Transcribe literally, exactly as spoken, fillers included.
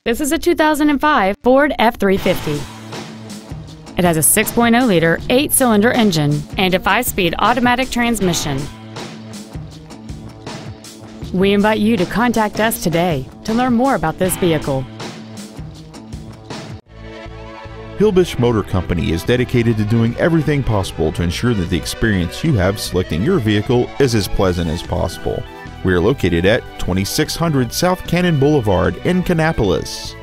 This is a two thousand five Ford F three fifty. It has a six point oh liter eight-cylinder engine and a five-speed automatic transmission. We invite you to contact us today to learn more about this vehicle. Hilbish Motor Company is dedicated to doing everything possible to ensure that the experience you have selecting your vehicle is as pleasant as possible. We are located at twenty-six hundred South Cannon Boulevard in Kannapolis.